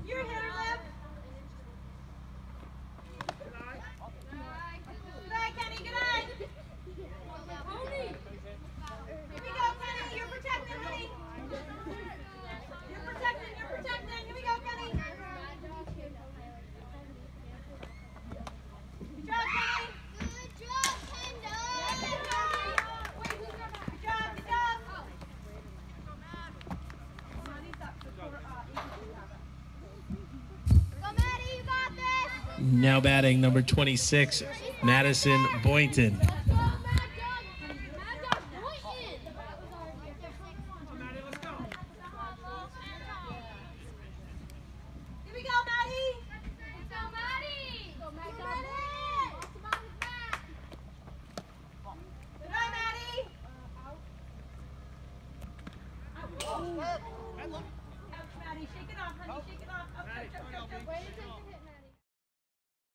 You're a hitter, Liv. Good eye, Kenny. Good eye. Here we go, Kenny. You're protecting, honey. You're protecting. You're protecting. Here we go, Kenny. Good job, Kenny. Good job, Kendall. Yeah, good job. Good job. Good job. Go, Maddie. You got this. Now batting number 26, Madison Boynton. Mad Dog Boynton. Here we go, Maddie. Let's go, Maddie. Go, Maddie. Good night, Maddie. Ouch, Maddie. Shake it off, honey. Shake it off. Ouch, ouch, ouch, ouch, ouch. Way to take the hit.